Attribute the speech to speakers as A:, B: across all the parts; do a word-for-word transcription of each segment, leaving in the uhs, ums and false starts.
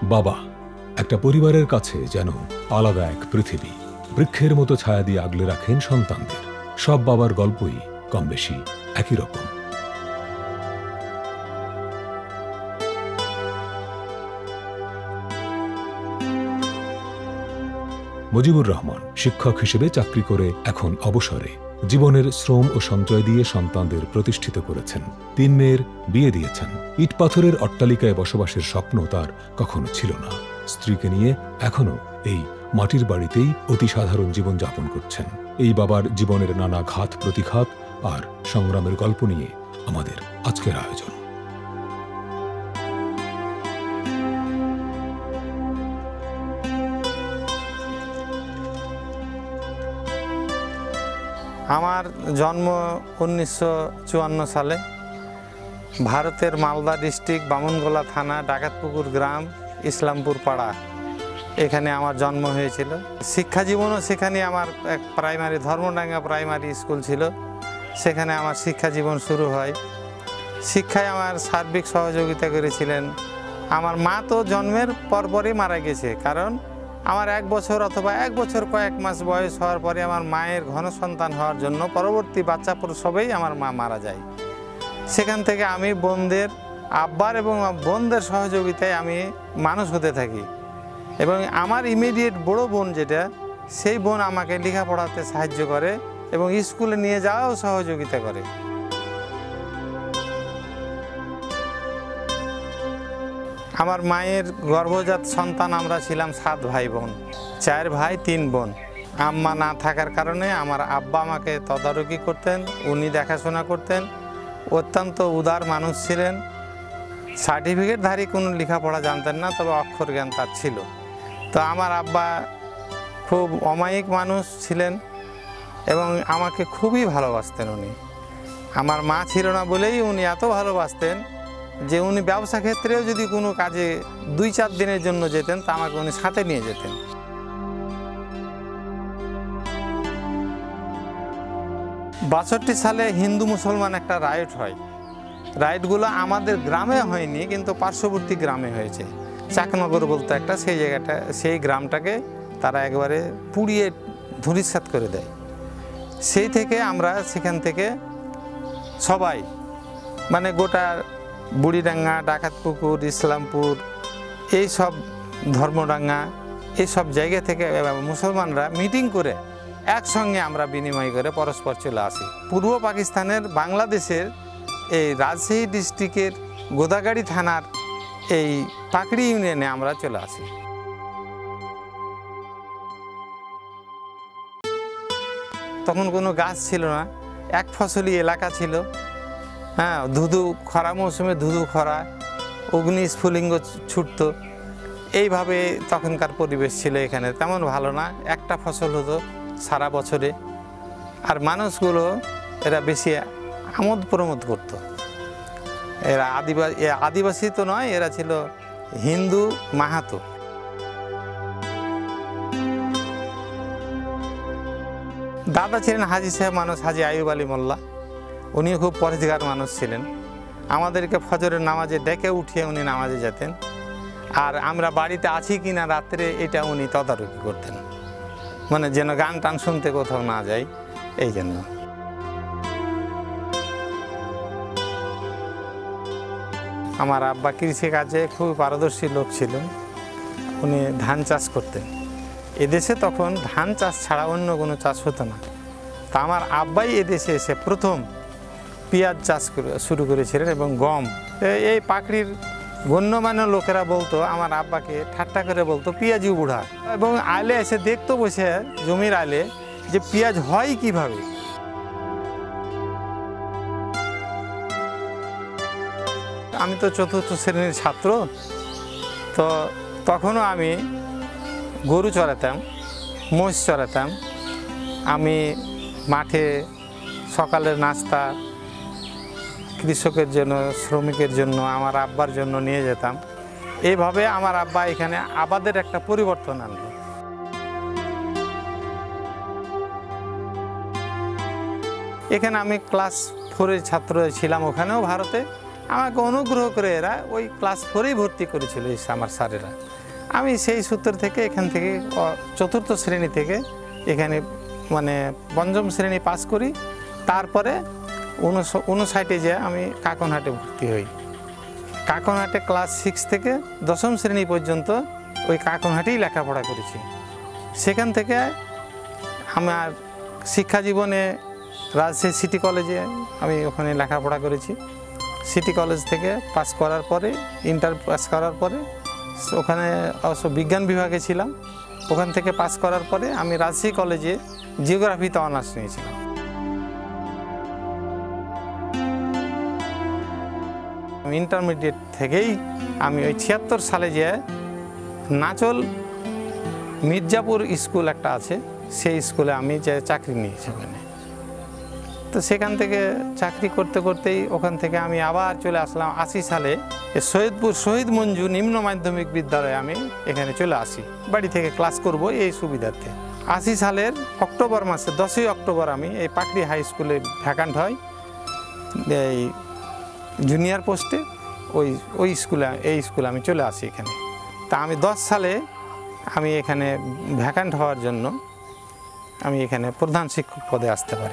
A: বাবা একটা পরিবারের কাছে যেন আলাদা এক পৃথিবী, বৃক্ষের মতো ছায়া দিয়ে আগলে রাখেন সন্তানদের। সব বাবার গল্পই কম বেশি একই রকম। মুজিবুর রহমান শিক্ষক হিসেবে চাকরি করে এখন অবসরে। জীবনের শ্রম ও সঞ্চয় দিয়ে সন্তানদের প্রতিষ্ঠিত করেছেন। তিন মেয়ের বিয়ে দিয়েছেন। ইট পাথরের অট্টালিকায় বসবাসের স্বপ্ন তার কখনো ছিল না। স্ত্রীকে নিয়ে এখনো এই মাটির বাড়িতেই অতি সাধারণ জীবন যাপন করছেন। এই বাবার জীবনের নানা ঘাত প্রতিঘাত আর সংগ্রামের গল্প নিয়ে আমাদের আজকের আয়োজন।
B: আমার জন্ম উনিশশো চুয়ান্ন সালে ভারতের মালদা ডিস্ট্রিক্ট বামনগোলা থানা ডাকাতপুকুর গ্রাম ইসলামপুর পাড়া, এখানে আমার জন্ম হয়েছিল। শিক্ষা জীবনও সেখানে আমার এক প্রাইমারি ধর্মডাঙ্গা প্রাইমারি স্কুল ছিল, সেখানে আমার শিক্ষা জীবন শুরু হয়। শিক্ষায় আমার সার্বিক সহযোগিতা করেছিলেন। আমার মা তো জন্মের পরপরই মারা গেছে, কারণ আমার এক বছর অথবা এক বছর কয়েক মাস বয়স হওয়ার পরে আমার মায়ের ঘন সন্তান হওয়ার জন্য পরবর্তী বাচ্চা প্রসবেই আমার মা মারা যায়। সেখান থেকে আমি বোনদের আব্বার এবং বোনদের সহযোগিতায় আমি মানুষ হতে থাকি, এবং আমার ইমিডিয়েট বড় বোন যেটা, সেই বোন আমাকে লেখাপড়াতে সাহায্য করে এবং স্কুলে নিয়ে যাওয়াও সহযোগিতা করে। আমার মায়ের গর্ভজাত সন্তান আমরা ছিলাম সাত ভাই বোন, চার ভাই তিন বোন। আম্মা না থাকার কারণে আমার আব্বা আমাকে তদারকি করতেন, উনি দেখাশোনা করতেন। অত্যন্ত উদার মানুষ ছিলেন। সার্টিফিকেটধারী কোনো লেখাপড়া জানতেন না, তবে অক্ষর জ্ঞান তার ছিল। তো আমার আব্বা খুব অমায়িক মানুষ ছিলেন এবং আমাকে খুবই ভালোবাসতেন উনি। আমার মা ছিল না বলেই উনি এত ভালোবাসতেন যে উনি ব্যবসা ক্ষেত্রেও যদি কোনো কাজে দুই চার দিনের জন্য যেতেন তা আমাকে উনি সাথে নিয়ে যেতেন। বাষট্টি সালে হিন্দু মুসলমান একটা রাইট হয়। রাইটগুলো আমাদের গ্রামে হয়নি, কিন্তু পার্শ্ববর্তী গ্রামে হয়েছে। চাকনগর বলতে একটা, সেই জায়গাটা, সেই গ্রামটাকে তারা একবারে পুড়িয়ে ধূলিসাৎ করে দেয়। সেই থেকে আমরা সেখান থেকে সবাই, মানে গোটা বুড়িডাঙ্গা, ডাকাতপুকুর, ইসলামপুর, এই সব ধর্মডাঙ্গা, এই সব জায়গা থেকে মুসলমানরা মিটিং করে একসঙ্গে আমরা বিনিময় করে পরস্পর চলে আসি। পূর্ব পাকিস্তানের বাংলাদেশের এই রাজশাহী ডিস্ট্রিক্টের গোদাগাড়ি থানার এই পাকড়ি ইউনিয়নে আমরা চলে আসি। তখন কোনো গাছ ছিল না, এক ফসলি এলাকা ছিল। হ্যাঁ, ধুধু খরা মৌসুমে ধুধু খরা, অগ্নি স্ফুলিঙ্গ ছুটতো, এইভাবে তখনকার পরিবেশ ছিল এখানে। তেমন ভালো না, একটা ফসল হতো সারা বছরে। আর মানুষগুলো এরা বেশি আমোদ প্রমোদ করতো। এরা আদিবাসী আদিবাসী তো নয়, এরা ছিল হিন্দু মাহাতো। দাদা ছিলেন হাজি সাহেব মানুষ, হাজি আয়ুব আলী মোল্লা। উনিও খুব পরেজগার মানুষ ছিলেন। আমাদেরকে ফজরের নামাজে ডেকে উঠিয়ে উনি নামাজে যেতেন, আর আমরা বাড়িতে আছি কিনা রাত্রে এটা উনি তদারকি করতেন, মানে যেন গান টান শুনতে কোথাও না যাই, এই জন্য। আমার আব্বা কৃষিকাজে খুব পারদর্শী লোক ছিলেন। উনি ধান চাষ করতেন। এদেশে তখন ধান চাষ ছাড়া অন্য কোনো চাষ হতো না। তা আমার আব্বাই এদেশে এসে প্রথম পেঁয়াজ চাষ শুরু করেছিলেন এবং গম। এই পাকড়ির গণ্যমান্য লোকেরা বলতো, আমার আব্বাকে ঠাট্টা করে বলতো পেঁয়াজি বুড়া, এবং আলে এসে দেখতো বসে জমির আলে যে পেঁয়াজ হয় কিভাবে। আমি তো চতুর্থ শ্রেণীর ছাত্র, তো তখনও আমি গরু চড়াতাম, মোষ চড়াতাম। আমি মাঠে সকালের নাস্তা কৃষকের জন্য, শ্রমিকের জন্য, আমার আব্বার জন্য নিয়ে যেতাম। এইভাবে আমার আব্বা এখানে আবাদের একটা পরিবর্তন আনলো। এখানে আমি ক্লাস ফোরের ছাত্র ছিলাম, ওখানেও ভারতে। আমাকে অনুগ্রহ করে এরা ওই ক্লাস ফোরেই ভর্তি করেছিল আমার স্যারেরা। আমি সেই সূত্র থেকে এখান থেকে চতুর্থ শ্রেণী থেকে এখানে মানে পঞ্চম শ্রেণী পাস করি। তারপরে উনষাটে যে আমি কাকনহাটে ভর্তি হই। কাকনহাটে ক্লাস সিক্স থেকে দশম শ্রেণী পর্যন্ত ওই কাকনহাটেই লেখাপড়া করেছি। সেখান থেকে আমার শিক্ষা জীবনে রাজশাহী সিটি কলেজে আমি ওখানে লেখাপড়া করেছি। সিটি কলেজ থেকে পাস করার পরে ইন্টার পাস করার পরে ওখানে অবশ্য বিজ্ঞান বিভাগে ছিলাম। ওখান থেকে পাস করার পরে আমি রাজশাহী কলেজে জিওগ্রাফিতে অনার্স নিয়েছিলাম। ইন্টারমিডিয়েট থেকেই আমি ওই ছিয়াত্তর সালে যে নাচল মির্জাপুর স্কুল একটা আছে, সেই স্কুলে আমি যে চাকরি নিয়েছি ওখানে। তো সেখান থেকে চাকরি করতে করতেই ওখান থেকে আমি আবার চলে আসলাম আশি সালে সৈয়দপুর শহীদ মঞ্জু নিম্ন মাধ্যমিক বিদ্যালয়ে আমি এখানে চলে আসি, বাড়ি থেকে ক্লাস করব এই সুবিধার্থে। আশি সালের অক্টোবর মাসে দশই অক্টোবর আমি এই পাকড়ি হাই স্কুলে ভ্যাকান্ট হয় এই জুনিয়র পোস্টে, ওই ওই স্কুলে এই স্কুলে আমি চলে আসি এখানে। তা আমি দশ সালে আমি এখানে ভ্যাকান্ট হওয়ার জন্য আমি এখানে প্রধান শিক্ষক পদে আসতে পারি।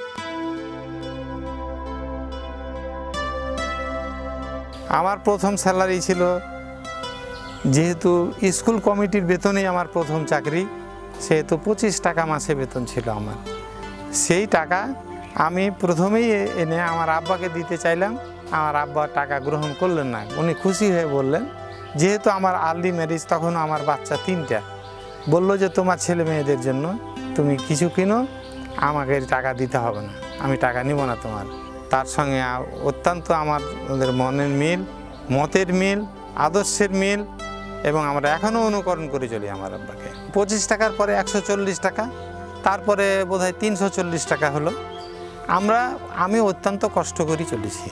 B: আমার প্রথম স্যালারি ছিল, যেহেতু স্কুল কমিটির বেতনেই আমার প্রথম চাকরি, সেহেতু পঁচিশ টাকা মাসে বেতন ছিল আমার। সেই টাকা আমি প্রথমেই এনে আমার আব্বাকে দিতে চাইলাম। আমার আব্বা টাকা গ্রহণ করলেন না। উনি খুশি হয়ে বললেন, যেহেতু আমার আর্লি ম্যারেজ, তখন আমার বাচ্চা তিনটা, বললো যে তোমার ছেলে মেয়েদের জন্য তুমি কিছু কিনো, আমাকে টাকা দিতে হবে না, আমি টাকা নিব না তোমার। তার সঙ্গে অত্যন্ত আমাদের মনের মিল, মতের মিল, আদর্শের মিল, এবং আমরা এখনও অনুকরণ করে চলি আমার আব্বাকে। পঁচিশ টাকার পরে একশো চল্লিশ টাকা, তারপরে বোধহয় তিনশো চল্লিশ টাকা হলো। আমরা আমি অত্যন্ত কষ্ট করে চলেছি।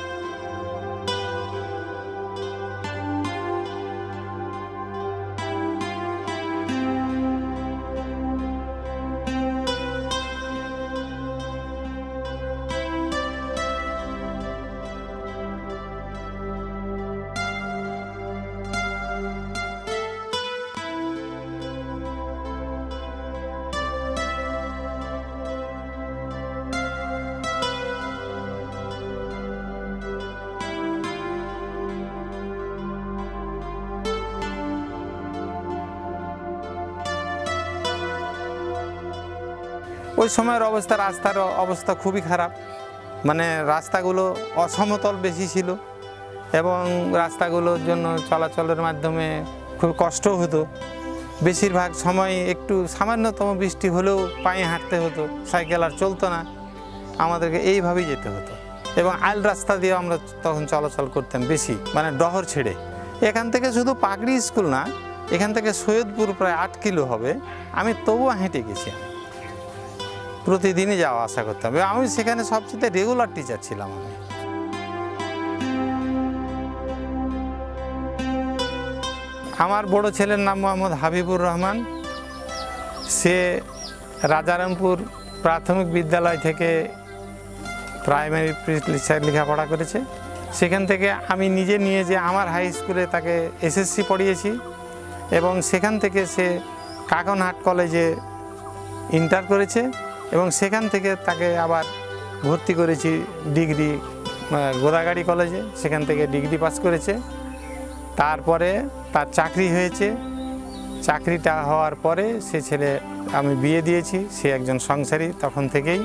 B: ওই সময়ের অবস্থা, রাস্তার অবস্থা খুবই খারাপ, মানে রাস্তাগুলো অসমতল বেশি ছিল এবং রাস্তাগুলোর জন্য চলাচলের মাধ্যমে খুব কষ্ট হতো। বেশিরভাগ সময় একটু সামান্যতম বৃষ্টি হলেও পায়ে হাঁটতে হতো, সাইকেল আর চলতো না, আমাদেরকে এইভাবেই যেতে হতো। এবং আইল রাস্তা দিয়ে আমরা তখন চলাচল করতাম বেশি, মানে ডহর ছেড়ে। এখান থেকে শুধু পাকড়ি স্কুল না, এখান থেকে সৈয়দপুর প্রায় আট কিলো হবে, আমি তবুও হেঁটে গেছি। প্রতিদিনই যাওয়া আসা করতাম। আমি সেখানে সবচেয়ে রেগুলার টিচার ছিলাম। আমি আমার বড় ছেলের নাম মোহাম্মদ হাবিবুর রহমান। সে রাজারামপুর প্রাথমিক বিদ্যালয় থেকে প্রাইমারি লেখাপড়া করেছে। সেখান থেকে আমি নিজে নিয়ে যে আমার হাই স্কুলে তাকে এসএসসি পড়িয়েছি এবং সেখান থেকে সে কাকনহাট কলেজে ইন্টার করেছে এবং সেখান থেকে তাকে আবার ভর্তি করেছি ডিগ্রি গোদাগাড়ি কলেজে, সেখান থেকে ডিগ্রি পাস করেছে। তারপরে তার চাকরি হয়েছে। চাকরিটা হওয়ার পরে সে ছেলে আমি বিয়ে দিয়েছি, সে একজন সংসারী তখন থেকেই।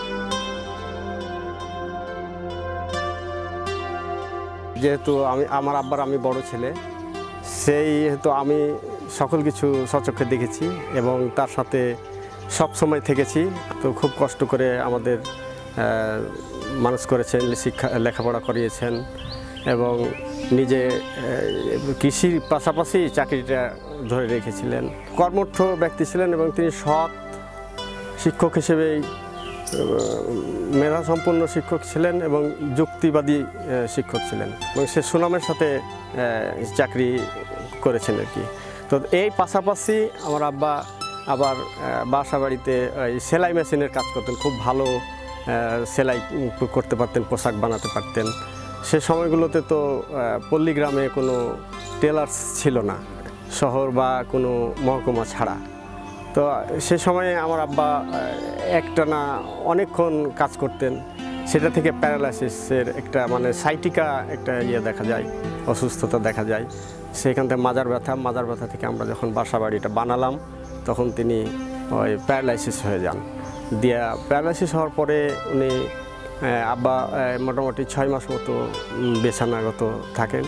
C: যেহেতু আমি আমার আব্বার আমি বড় ছেলে, সেই হেতু আমি সকল কিছু সচক্ষে দেখেছি এবং তার সাথে সব সময় থেকেছি। তো খুব কষ্ট করে আমাদের মানুষ করেছেন, শিক্ষা লেখাপড়া করিয়েছেন এবং নিজে কৃষির পাশাপাশি চাকরিটা ধরে রেখেছিলেন। কর্মঠ ব্যক্তি ছিলেন এবং তিনি সৎ শিক্ষক হিসেবেই মেধাসম্পন্ন শিক্ষক ছিলেন এবং যুক্তিবাদী শিক্ষক ছিলেন এবং সে সুনামের সাথে চাকরি করেছেন আর কি। তো এই পাশাপাশি আমার আব্বা আবার বাসা বাড়িতে সেলাই মেশিনের কাজ করতেন, খুব ভালো সেলাই করতে পারতেন, পোশাক বানাতে পারতেন। সে সময়গুলোতে তো পল্লীগ্রামে কোনো টেলার্স ছিল না, শহর বা কোনো মহকুমা ছাড়া। তো সে সময়ে আমার আব্বা একটানা অনেকক্ষণ কাজ করতেন, সেটা থেকে প্যারালাইসিসের একটা মানে সাইটিকা একটা ইয়ে দেখা যায়, অসুস্থতা দেখা যায়। সেখান থেকে মাজার ব্যথা, মাজার ব্যথা থেকে আমরা যখন বাসা বাড়িটা বানালাম তখন তিনি ওই প্যারালাইসিস হয়ে যান। দিয়া প্যারালাইসিস হওয়ার পরে উনি আব্বা মোটামুটি ছয় মাস মতো বিছানাগত থাকেন।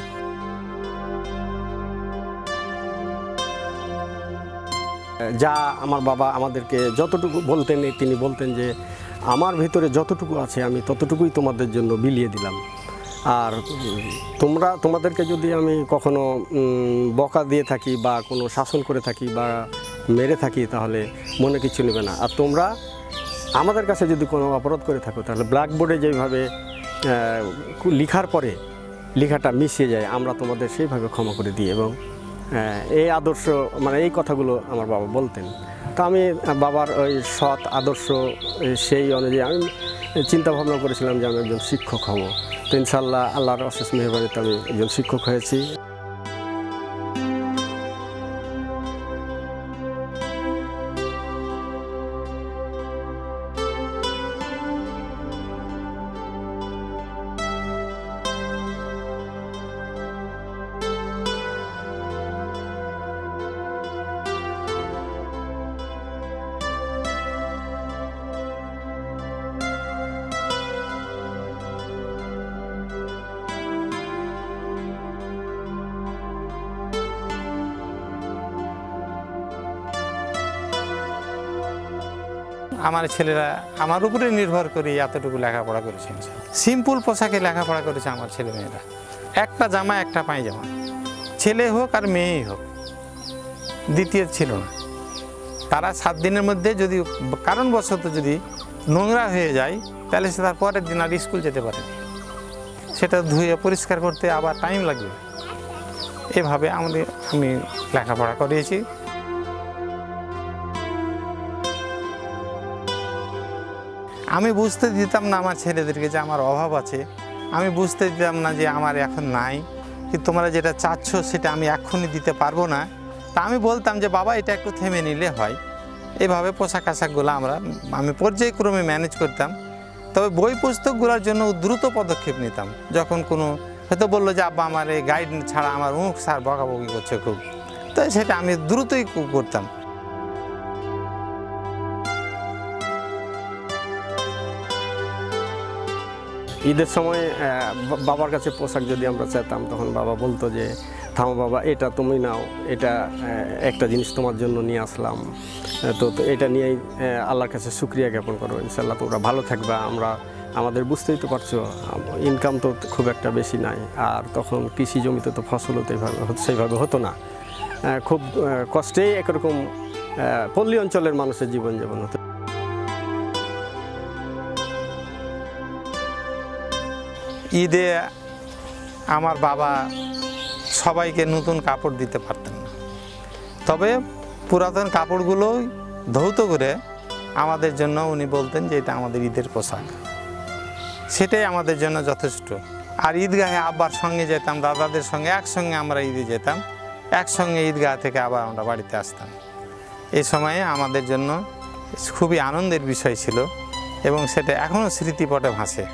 C: যা আমার বাবা আমাদেরকে যতটুকু বলতেন, তিনি বলতেন যে আমার ভিতরে যতটুকু আছে আমি ততটুকুই তোমাদের জন্য বিলিয়ে দিলাম, আর তোমরা তোমাদেরকে যদি আমি কখনো বকা দিয়ে থাকি বা কোনো শাসন করে থাকি বা মেরে থাকি তাহলে মনে কিছু নেবে না, আর তোমরা আমাদের কাছে যদি কোনো অপরাধ করে থাকো তাহলে ব্ল্যাকবোর্ডে যেভাবে লেখার পরে লেখাটা মিশিয়ে যায় আমরা তোমাদের সেইভাবে ক্ষমা করে দিই। এবং এই আদর্শ মানে এই কথাগুলো আমার বাবা বলতেন। তো আমি বাবার ওই সৎ আদর্শ সেই অনুযায়ী আমি চিন্তা ভাবনা করেছিলাম যে আমি একজন শিক্ষক হব। তো ইনশাআল্লাহ আল্লাহর অশেষ মেহেরবানিতে আমি একজন শিক্ষক হয়েছি।
B: আমার ছেলেরা আমার উপরে নির্ভর করে এতটুকু লেখাপড়া করেছেন। সিম্পল পোশাকে লেখাপড়া করেছে আমার ছেলে মেয়েরা, একটা জামা একটা পায়জামা, ছেলে হোক আর মেয়েই হোক, দ্বিতীয় ছিল না। তারা সাত দিনের মধ্যে যদি কারণবশত যদি নোংরা হয়ে যায় তাহলে সে তার পরের দিন আর স্কুল যেতে পারে, সেটা ধুয়ে পরিষ্কার করতে আবার টাইম লাগবে। এভাবে আমাদের আমি লেখাপড়া করিয়েছি। আমি বুঝতে দিতাম না আমার ছেলেদেরকে যে আমার অভাব আছে, আমি বুঝতে দিতাম না যে আমার এখন নাই, কি তোমরা যেটা চাচ্ছ সেটা আমি এক্ষুনি দিতে পারবো না। তা আমি বলতাম যে বাবা এটা একটু থেমে নিলে হয়। এভাবে পোশাক আশাকগুলো আমরা আমি পর্যায়ক্রমে ম্যানেজ করতাম। তবে বই পুস্তকগুলোর জন্য দ্রুত পদক্ষেপ নিতাম। যখন কোনো হয়তো বললো যে আব্বা আমার এই গাইড ছাড়া আমার অমুক স্যার বকাবকি করছে খুব, তো সেটা আমি দ্রুতই করতাম।
C: ঈদের সময় বাবার কাছে পোশাক যদি আমরা চাইতাম তখন বাবা বলতো যে থামো বাবা, এটা তুমি নাও, এটা একটা জিনিস তোমার জন্য নিয়ে আসলাম, তো এটা নিয়েই আল্লাহর কাছে শুকরিয়া জ্ঞাপন করো, ইনশাল্লাহ তোমরা ভালো থাকবা। আমরা আমাদের বুঝতেই তো পারছো ইনকাম তো খুব একটা বেশি নাই, আর তখন কৃষি জমিতে তো ফসলও তো এইভাবে সেইভাবে হতো না, খুব কষ্টেই একরকম পল্লী অঞ্চলের মানুষের জীবনযাপন হতো।
B: ঈদে আমার বাবা সবাইকে নতুন কাপড় দিতে পারতেন না, তবে পুরাতন কাপড়গুলো ধৌত করে আমাদের জন্য উনি বলতেন যে এটা আমাদের ঈদের পোশাক, সেটাই আমাদের জন্য যথেষ্ট। আর ঈদগাহে আব্বার সঙ্গে যেতাম, দাদাদের সঙ্গে একসঙ্গে আমরা ঈদে যেতাম, একসঙ্গে ঈদগাহ থেকে আবার আমরা বাড়িতে আসতাম। এই সময়ে আমাদের জন্য খুবই আনন্দের বিষয় ছিল এবং সেটা এখনও স্মৃতিপটে ভাসে।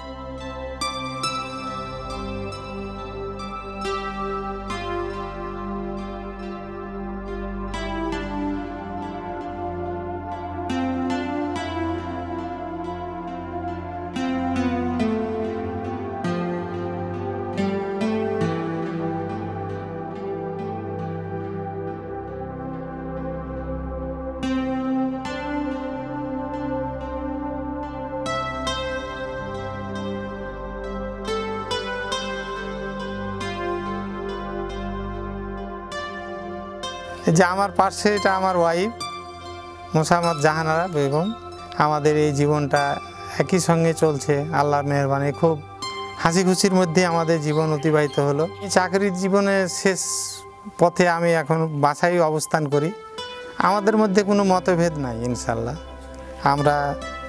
B: যে আমার পাশে এটা আমার ওয়াইফ মোসাম্মদ জাহানারা বেগম। আমাদের এই জীবনটা একই সঙ্গে চলছে, আল্লাহর মেহেরবানি খুব হাসি খুশির মধ্যে আমাদের জীবন অতিবাহিত হলো। এই চাকরির জীবনের শেষ পথে আমি এখন বাসায় অবস্থান করি। আমাদের মধ্যে কোনো মতভেদ নাই, ইনশাল্লাহ আমরা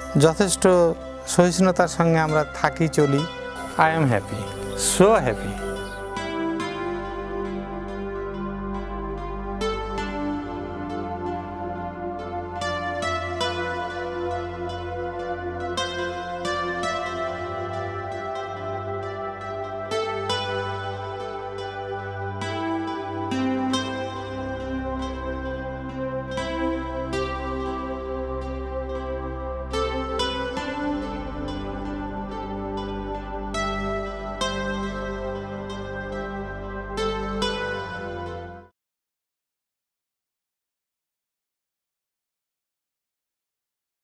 B: যথেষ্ট সহিষ্ণুতার সঙ্গে আমরা থাকি চলি। I am happy, so happy.